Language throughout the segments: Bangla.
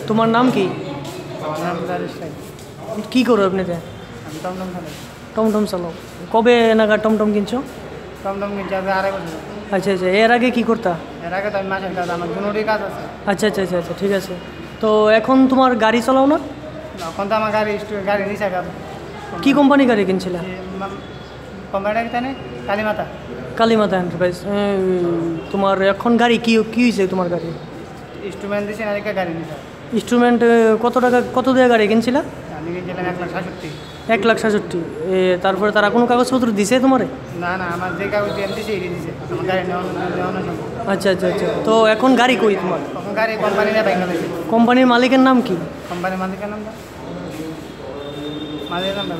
তোমার নাম কি? আমার নাম রাজেশ রায়। কী করো এমনিতে? আমি টমটম চালাই। টমটম চালাও। কবে নাগাদ টমটম কিনছো? টমটম কিনছি আজ 2.5 বছর। আচ্ছা আচ্ছা, এর আগে কি করতা? এর আগে তো আমি মাসের কাজ, আমার দুটোই কাজ আছে। আচ্ছা আচ্ছা আচ্ছা আচ্ছা, ঠিক আছে। তো এখন তোমার গাড়ি চালাও না? এখন তো আমার গাড়ি নিচে কাজ। কি কোম্পানি গাড়ি কিনছিলা? কোম্পানিটা কি জানে? কালীমাতা। কালীমাতা এন্টারপ্রাইজ। তোমার এখন গাড়ি কি কি হয়েছে তোমার গাড়ি? ইনস্ট্রুমেন্ট দিয়েছি না, দেখে গাড়ি নিতে। ইনস্ট্রুমেন্ট কত টাকা, কত দিয়ে গাড়ি কিনছিলা? আমি কিনছিলাম 1,67,000। 1,67,000। তারপরে তারা কোনো কাগজপত্র দিছে তোমারে? না না, আমার যে কাগজ দিয়ে দিয়েছে এই দিয়েছে, আমার গাড়ি নেওয়ানো সম্ভব। আচ্ছা আচ্ছা আচ্ছা, তো এখন গাড়ি কই তোমার? তখন গাড়ি কোম্পানি নিয়ে বাইক গেছে। কোম্পানির মালিকের নাম কি? কোম্পানির মালিকের নামটা মালিকের নামটা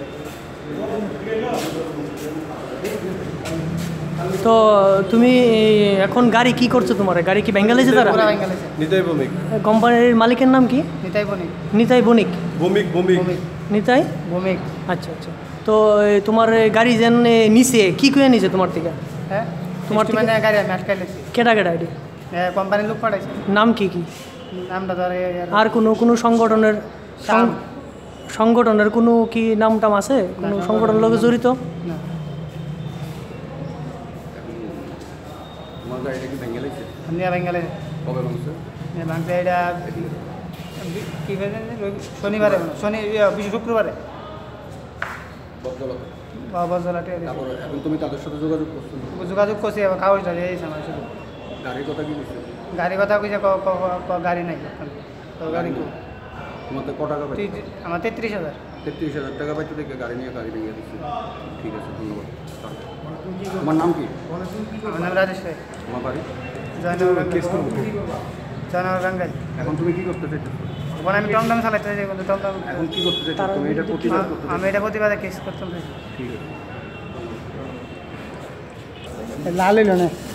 তো তুমি এখন গাড়ি কি করছো? তোমার গাড়ি কি বেঙ্গালিছে তারা? পুরা বাইক গেছে। নিতাই ভৌমিক। কোম্পানির মালিকের নাম কি? নিতাই বণিক। নিতাই বণিক। ভৌমিক ভৌমিক। নিতাই ভৌমিক। আচ্ছা আচ্ছা, তো তোমার গাড়ি যেন নিচে কি করে নিছে তোমার থেকে? হ্যাঁ, তোমার তোমার মানে গাড়ি আমি আটকাই লেছি। কেটা কেটা আইডি? কোম্পানির লোক পাঠাইছে। নাম কি কি? নামটা ধর আর কোনো সংগঠনের সংগঠনের কোনো কি নাম টাম আছে? কোনো সংগঠনের লোকে জড়িত? না। তোমার গাড়িটা কি ভেঙে গেছে? আমি বেঙ্গালে কবে ভাঙছে? ভাঙতে এটা কি শনিবারে, শুক্রবারে বজ্রপাত। বজ্রলাটে তারপরে এখন তুমি তাদের সাথে যোগাযোগ করছো? যোগাযোগ করছি, আবার কাগজটা দিয়েছে আমার শুধু। গাড়ির কথা কি বলছে? গাড়ি কথা কইছে, গাড়ি নাই এখন। তো গাড়ি তোমাদের ক টাকা পাই? আমার 33,000। 33,000 টাকা পাইতে দেখে গাড়ি নিয়ে গাড়ি ভেঙে দিচ্ছে। ঠিক আছে, ধন্যবাদ। তোমার নাম কি? আমার নাম রাজেশ রায়। তোমার বাড়ি? জয়নগর গাঙ্গাই। এখন তুমি কি করতে চাইছো? ওখানে আমি টমটম চালাইতে চাই, কিন্তু টমটম এখন কি করতে চাইছো? তুমি এটা প্রতিবাদ করতে আমি এটা প্রতিবাদে কেস করতাম। ঠিক আছে। লাল হইল না।